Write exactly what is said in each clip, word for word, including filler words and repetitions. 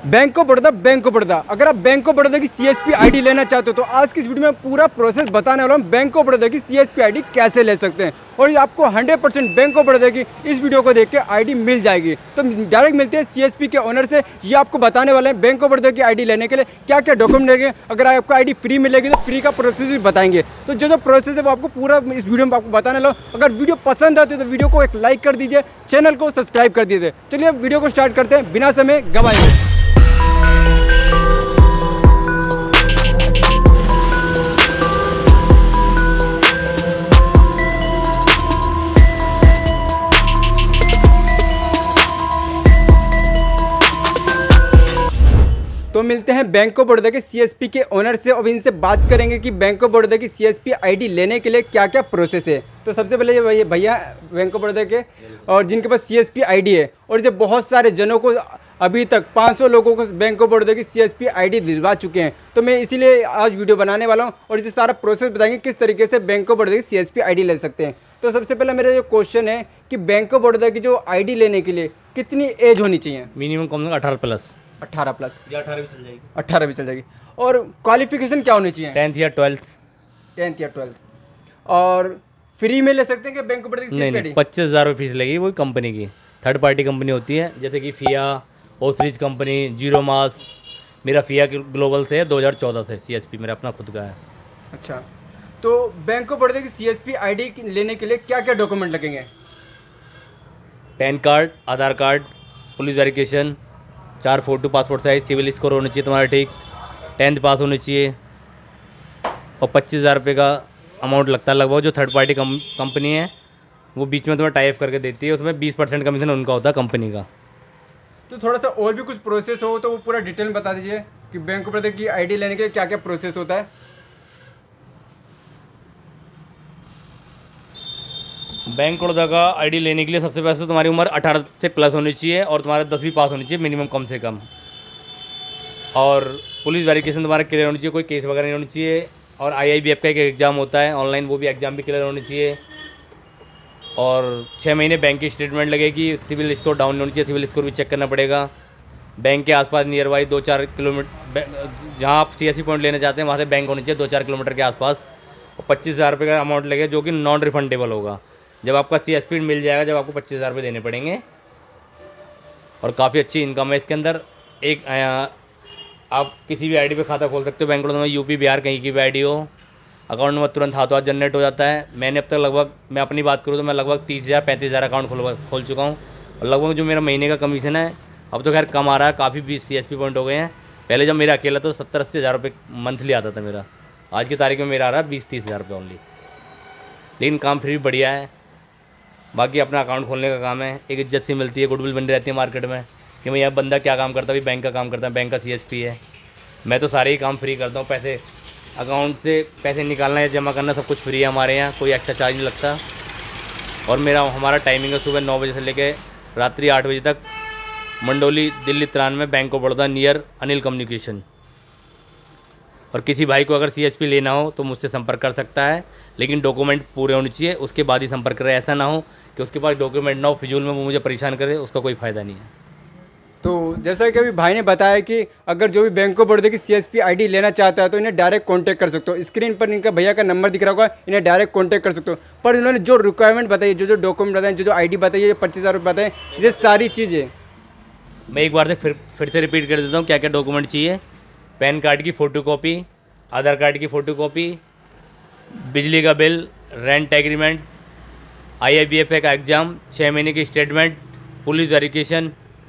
Bank of Baroda bank of Baroda अगर आप bank of Baroda की सीएसपी आईडी लेना चाहते हो तो आज की इस वीडियो में पूरा प्रोसेस बताने वाला हूँ बैंक ऑफ बड़ौदा की सीएसपी आईडी कैसे ले सकते हैं। और ये आपको hundred percent bank of Baroda की इस वीडियो को देख के आईडी मिल जाएगी। तो डायरेक्ट मिलते हैं सीएसपी के ओनर से। ये आपको बताने वाले हैं बैंक ऑफ बड़ौदा की आईडी लेने के लिए क्या क्या डॉक्यूमेंट लगेंगे। अगर आपको आईडी फ्री मिलेगी तो फ्री का प्रोसेस भी बताएंगे। तो जो जो प्रोसेस है वो आपको पूरा इस वीडियो में आपको बताने वाला हूँ। अगर वीडियो पसंद आती है तो वीडियो को एक लाइक कर दीजिए, चैनल को सब्सक्राइब कर दीजिए। चलिए वीडियो को स्टार्ट करते हैं बिना समय गवाए। तो मिलते हैं बैंक ऑफ बड़ौदा के सीएसपी के ओनर से। अब इनसे बात करेंगे कि बैंक ऑफ बड़ौदा की सीएसपी आईडी लेने के लिए क्या क्या प्रोसेस है। तो सबसे पहले ये भैया बैंक ऑफ बड़ौदा के और जिनके पास सीएसपी आईडी है और जो बहुत सारे जनों को अभी तक पाँच सौ लोगों को बैंक ऑफ बड़ौदा की सीएसपी आईडी दिलवा चुके हैं। तो मैं इसीलिए आज वीडियो बनाने वाला हूँ और इसे सारा प्रोसेस बताएंगे किस तरीके से बैंक ऑफ बड़ौदा की सीएसपी आईडी ले सकते हैं। तो सबसे पहले मेरा जो क्वेश्चन है कि बैंक ऑफ बड़ौदा की जो आईडी लेने के लिए कितनी एज होनी चाहिए? मिनिमम कम से कम अठारह प्लस। अट्ठारह प्लस या अठारह भी चल जाएगी। अट्ठारह भी चल जाएगी। और क्वालिफिकेशन क्या होनी चाहिए? टेंथ या ट्वेल्थ। टेंथ या ट्वेल्थ। और फ्री में ले सकते हैं कि बैंक ऑफ बड़ौदा की नहीं नहीं पच्चीस हज़ार रुपये फीस लगेगी। वही कंपनी की थर्ड पार्टी कंपनी होती है जैसे कि फिया, ओसरीज कंपनी, जीरो मास। मेरा फिया ग्लोबल से दो हज़ार चौदह से सीएसपी मेरा अपना खुद का है। अच्छा, तो बैंक ऑफ बड़ौदा की सीएसपी आईडी लेने के लिए क्या क्या डॉक्यूमेंट लगेंगे? PAN card, Aadhaar card, police verification, चार photo, passport size, civil score होना चाहिए तुम्हारा ठीक, टेंथ पास होनी चाहिए और पच्चीस हज़ार रुपये का अमाउंट लगता है लगभग। जो थर्ड पार्टी कम, कंपनी है वो बीच में तुम्हें टाइप करके देती है, उसमें बीस परसेंट कमीशन उनका होता है कंपनी का। तो थोड़ा सा और भी कुछ प्रोसेस हो तो वो पूरा डिटेल में बता दीजिए कि बैंक ऑफ बड़ौदा की आईडी लेने के लिए क्या क्या प्रोसेस होता है। बैंक बड़ौदा का आईडी लेने के लिए सबसे पहले तो तुम्हारी उम्र अठारह से प्लस होनी चाहिए और तुम्हारा दसवीं पास होनी चाहिए मिनिमम कम से कम। और पुलिस वेरिफिकेशन तुम्हारा क्लियर होनी चाहिए, कोई केस वगैरह नहीं होनी चाहिए। और आईआईबीएफ का एक एग्ज़ाम होता है ऑनलाइन, वो भी एग्ज़ाम भी क्लियर होनी चाहिए। और छः महीने बैंक की स्टेटमेंट लगेगी। सिविल स्कोर डाउन होनी चाहिए, सिविल स्कोर भी चेक करना पड़ेगा। बैंक के आसपास नियर बाई दो चार किलोमीटर जहाँ आप सीएससी पॉइंट लेना चाहते हैं वहाँ से बैंक होनी चाहिए दो चार किलोमीटर के आसपास। और पच्चीस हज़ार रुपये का अमाउंट लगेगा जो कि नॉन रिफंडेबल होगा। जब आपका सीएसपी मिल जाएगा जब आपको पच्चीस हज़ार रुपये देने पड़ेंगे। और काफ़ी अच्छी इनकम है इसके अंदर। एक आ, आप किसी भी आईडी पे खाता खोल सकते हो बैंक बड़ौदा में, यूपी बिहार कहीं की भी आईडी हो। अकाउंट नंबर तुरंत हाथों हाथ जनरेट हो जाता है। मैंने अब तक लगभग, मैं अपनी बात करूँ तो मैं लगभग तीस हज़ार पैंतीस हज़ार अकाउंट खोल खोल चुका हूँ। और लगभग जो मेरा महीने का कमीशन है अब तो खैर कम आ रहा है, काफ़ी बीस सी एस पी पॉइंट हो गए हैं। पहले जब मेरा अकेला तो सत्तर अस्सी हज़ार रुपये मंथली आता था मेरा। आज की तारीख में मेरा आ रहा है बीस तीस हज़ार रुपये ओनली। लेकिन काम फिर भी बढ़िया है। बाकी अपना अकाउंट खोलने का काम है, एक इज्जत सी मिलती है, गुडविल बनी रहती है मार्केट में कि भाई यह बंदा क्या काम करता है, भाई बैंक का काम करता है, बैंक का सीएसपी है। मैं तो सारे ही काम फ्री करता हूँ। पैसे अकाउंट से पैसे निकालना या जमा करना सब कुछ फ्री है हमारे यहाँ, कोई एक्स्ट्रा चार्ज नहीं लगता। और मेरा हमारा टाइमिंग है सुबह नौ बजे से लेकर रात्रि आठ बजे तक, मंडोली दिल्ली त्रान में bank of Baroda near Anil communication. और किसी भाई को अगर सीएसपी लेना हो तो मुझसे संपर्क कर सकता है, लेकिन डॉक्यूमेंट पूरे होने चाहिए, उसके बाद ही संपर्क करे। ऐसा ना हो कि उसके पास डॉक्यूमेंट ना हो, फिजूल में वो मुझे परेशान करे, उसका कोई फ़ायदा नहीं है। तो जैसा कि अभी भाई ने बताया कि अगर जो भी बैंक ऑफ बड़ौदा की सीएसपी आईडी लेना चाहता है तो इन्हें डायरेक्ट कांटेक्ट कर सकते हो। स्क्रीन पर इनका भैया का नंबर दिख रहा होगा, इन्हें डायरेक्ट कांटेक्ट कर सकते हो। पर इन्होंने जो रिक्वायरमेंट बताई, जो जो डॉक्यूमेंट बताए, जो जो आईडी बताई, ये पच्चीस हज़ार रुपये बताए, ये सारी चीज़ें मैं एक बार से फिर फिर से रिपीट कर देता हूँ क्या क्या डॉक्यूमेंट चाहिए। पैन कार्ड की फ़ोटोकॉपी, आधार कार्ड की फ़ोटोकॉपी, बिजली का बिल, रेंट एग्रीमेंट, आईआईबीएफ का एग्ज़ाम, छः महीने की स्टेटमेंट, पुलिस वेरिफिकेशन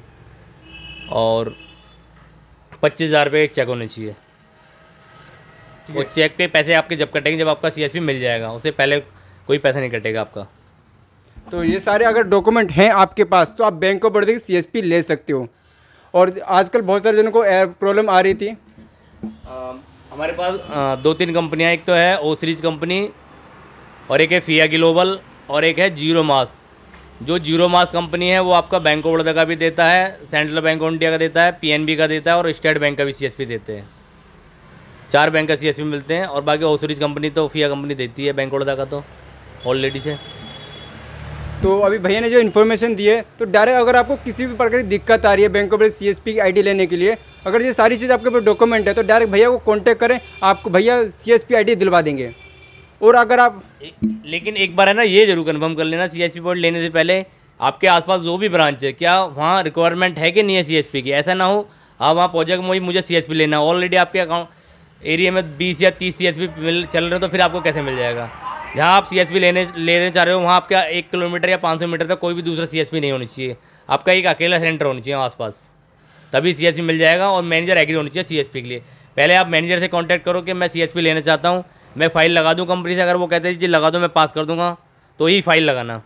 और पच्चीस हज़ार रुपये एक चेक होने चाहिए। वो चेक पे पैसे आपके जब कटेंगे जब आपका सीएसपी मिल जाएगा, उससे पहले कोई पैसा नहीं कटेगा आपका। तो ये सारे अगर डॉक्यूमेंट हैं आपके पास तो आप बैंक ऑफ बड़ौदा की सीएसपी ले सकते हो। और आजकल बहुत सारे जनों को प्रॉब्लम आ रही थी। आ, हमारे पास आ, दो तीन कंपनियां, एक तो है ओसरीज कंपनी और एक है फिया ग्लोबल और एक है जीरो मास। जो जीरो मास कंपनी है वो आपका बैंक ऑफ बड़ौदा का भी देता है, सेंट्रल बैंक ऑफ इंडिया का देता है, पीएनबी का देता है और स्टेट बैंक का भी सीएसपी देते हैं। चार बैंक का सीएसपी मिलते हैं। और बाकी ओसरीज कंपनी तो फिया कंपनी देती है बैंक ऑफ बड़ौदा का तो ऑलरेडी से। तो अभी भैया ने जो इन्फॉर्मेशन दी है, तो डायरेक्ट अगर आपको किसी भी प्रकार की दिक्कत आ रही है bank of Baroda C S P की आईडी लेने के लिए, अगर ये सारी चीज़ आपके पास डॉक्यूमेंट है, तो डायरेक्ट भैया को कांटेक्ट करें, आपको भैया सी एस पी आईडी दिलवा देंगे। और अगर आप लेकिन एक बार है ना ये जरूर कंफर्म कर लेना सी एस पी पॉइंट लेने से पहले आपके आसपास जो भी ब्रांच है क्या वहाँ रिक्वायरमेंट है कि नहीं है सी एस पी की। ऐसा ना हो आप वहाँ पहुँचे मुझे मुझे सी एस पी लेना, ऑलरेडी आपके अकाउंट एरिया में बीस या तीस सी एस पी मिल चल रहे हो, तो फिर आपको कैसे मिल जाएगा। जहाँ आप सी एस पी लेने लेने चाह रहे हो वहाँ आपका एक किलोमीटर या पाँच सौ मीटर तक कोई भी दूसरा सी एस पी नहीं होनी चाहिए, आपका एक अकेला सेंटर होना चाहिए आसपास, तभी सी एस पी मिल जाएगा। और मैनेजर एग्री होनी चाहिए सी एस पी के लिए। पहले आप मैनेजर से कांटेक्ट करो कि मैं सी एस पी लेना चाहता हूँ, मैं फ़ाइल लगा दूँ कंपनी से, अगर वो कहते हैं जी लगा दो मैं पास कर दूँगा तो ही फाइल लगाना।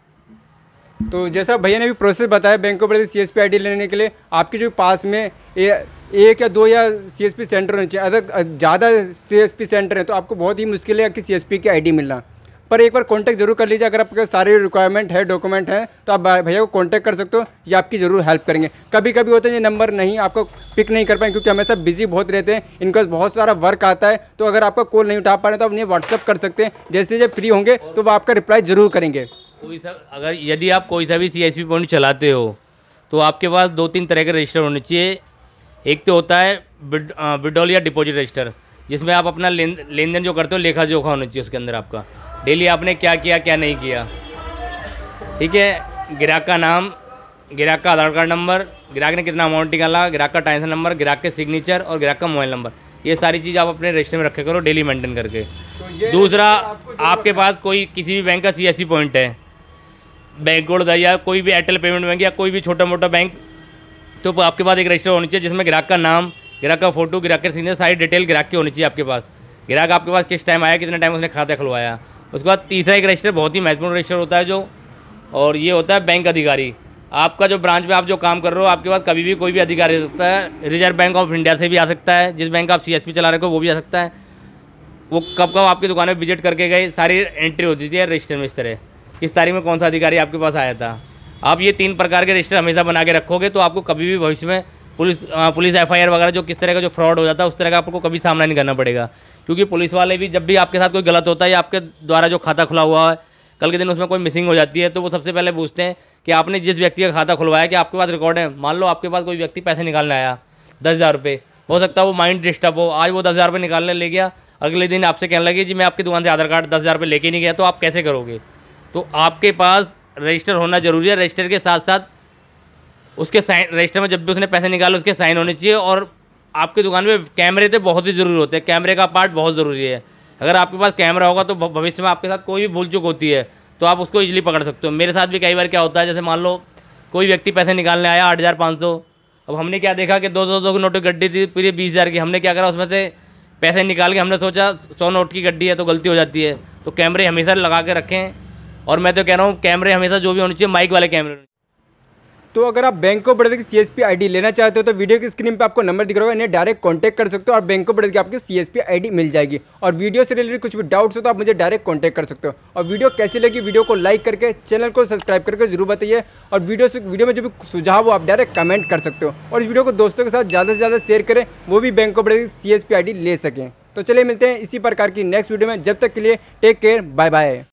तो जैसा भैया ने भी प्रोसेस बताया bank of Baroda C S P ID लेने के लिए, आपके जो पास में ए, एक या दो या सी एस पी सेंटर होने चाहिए। अगर ज़्यादा सी एस पी सेंटर है तो आपको बहुत ही मुश्किल है कि सी एस पी की आईडी मिलना। पर एक बार कांटेक्ट जरूर कर लीजिए, अगर आपके सारे रिक्वायरमेंट है डॉक्यूमेंट है तो आप भैया को कांटेक्ट कर सकते हो, ये आपकी ज़रूर हेल्प करेंगे। कभी कभी होता है ये नंबर नहीं आपको पिक नहीं कर पाए क्योंकि हमेशा बिजी बहुत रहते हैं, इनका बहुत सारा वर्क आता है, तो अगर आपका कॉल नहीं उठा पा रहे तो आप उन्हें व्हाट्सअप कर सकते हैं, जैसे जब फ्री होंगे तो वो आपका रिप्लाई ज़रूर करेंगे। कोई सा अगर यदि आप कोई सा भी सी एस पी पॉइंट चलाते हो तो आपके पास दो तीन तरह के रजिस्टर होने चाहिए। एक तो होता है विड्रॉल या डिपॉजिट रजिस्टर, जिसमें आप अपना लेन लेन देन जो करते हो लेखा जोखा होना चाहिए उसके अंदर, आपका डेली आपने क्या किया क्या नहीं किया, ठीक है। ग्राहक का नाम, ग्राहक का आधार कार्ड नंबर, ग्राहक ने कितना अमाउंट निकाला, ग्राहक का ट्रांजेक्शन नंबर, ग्राहक के सिग्नेचर और ग्राहक का मोबाइल नंबर, ये सारी चीज़ आप अपने रजिस्टर में रखे करो डेली मेंटेन करके। तो दूसरा, आपके पास कोई किसी भी बैंक का सी एस सी पॉइंट है, बैंक ऑफ बड़ौदा या कोई भी एयरटेल पेमेंट बैंक या कोई भी छोटा मोटा बैंक, तो आपके पास एक रजिस्टर होनी चाहिए जिसमें ग्राहक का नाम, ग्राहक का फोटो, ग्राहक के सिग्नेचर, सारी डिटेल ग्राहक की होनी चाहिए आपके पास। ग्राहक आपके पास किस टाइम आया, कितने टाइम उसने खाता खुलवाया। उसके बाद तीसरा एक रजिस्टर बहुत ही महत्वपूर्ण रजिस्टर होता है जो, और ये होता है बैंक अधिकारी। आपका जो ब्रांच में आप जो काम कर रहे हो आपके पास कभी भी कोई भी अधिकारी आ सकता है, रिजर्व बैंक ऑफ इंडिया से भी आ सकता है, जिस बैंक का आप सी एस पी चला रहे हो वो भी आ सकता है। वो कब कब आपकी दुकान में विजिट करके गए, सारी एंट्री होती थी रजिस्टर में इस तरह, किस तारीख में कौन सा अधिकारी आपके पास आया था। आप ये तीन प्रकार के रजिस्टर हमेशा बना के रखोगे तो आपको कभी भी भविष्य में police police F I R वगैरह जो किस तरह का जो फ्रॉड हो जाता है उस तरह का आपको कभी सामना नहीं करना पड़ेगा। क्योंकि पुलिस वाले भी जब भी आपके साथ कोई गलत होता है या आपके द्वारा जो खाता खुला हुआ है कल के दिन उसमें कोई मिसिंग हो जाती है, तो वो सबसे पहले पूछते हैं कि आपने जिस व्यक्ति का खाता खुलवाया कि आपके पास रिकॉर्ड है। मान लो आपके पास कोई व्यक्ति पैसे निकालने आया दस हज़ार रुपये, हो सकता है वो माइंड डिस्टर्ब हो, आज वो दस हज़ार रुपये निकालने ले गया, अगले दिन आपसे कहने लगे जी मैं आपकी दुकान से आधार कार्ड दस हज़ार रुपये लेके नहीं गया, तो आप कैसे करोगे। तो आपके पास रजिस्टर होना जरूरी है। रजिस्टर के साथ साथ उसके साइन, रजिस्टर में जब भी उसने पैसे निकाले उसके साइन होने चाहिए। और आपकी दुकान में कैमरे तो बहुत ही ज़रूरी होते हैं, कैमरे का पार्ट बहुत ज़रूरी है। अगर आपके पास कैमरा होगा तो भविष्य में आपके साथ कोई भी भूल चूक होती है तो आप उसको इजीली पकड़ सकते हो। मेरे साथ भी कई बार क्या होता है, जैसे मान लो कोई व्यक्ति पैसे निकालने आया आठ हज़ार पाँच सौ, अब हमने क्या देखा कि दो दो दो की नोट की गड्डी थी पूरी बीस हज़ार की, हमने क्या करा उसमें से पैसे निकाल के हमने सोचा सौ नोट की गड्डी है तो गलती हो जाती है। तो कैमरे हमेशा लगा के रखें, और मैं तो कह रहा हूँ कैमरे हमेशा जो भी होने चाहिए माइक वाले कैमरे। तो अगर आप बैंक ऑफ बड़ौदा की सी एस पी आईडी लेना चाहते हो तो वीडियो की स्क्रीन पे आपको नंबर दिख रहा होगा, इन्हें डायरेक्ट कांटेक्ट कर सकते हो और बैंक ऑफ बड़ौदा की आपको सी एस पी आईडी मिल जाएगी। और वीडियो से रिलेटेड कुछ भी डाउट्स हो तो आप मुझे डायरेक्ट कांटेक्ट कर सकते हो। और वीडियो कैसी लगी वीडियो को लाइक करके चैनल को सब्सक्राइब करके जरूर बताइए। और वीडियो से वीडियो में जो भी सुझाव हो आप डायरेक्ट कमेंट कर सकते हो। और इस वीडियो को दोस्तों के साथ ज़्यादा से ज़्यादा शेयर करें, वो भी बैंक ऑफ बड़ौदा की सी एस पी आईडी ले सकें। तो चलिए मिलते हैं इसी प्रकार की नेक्स्ट वीडियो में, जब तक के लिए टेक केयर, बाय बाय।